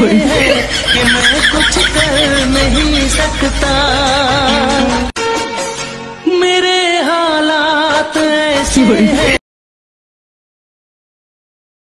है कि मैं कुछ कर नहीं सकता। मेरे हालात ऐसे हैं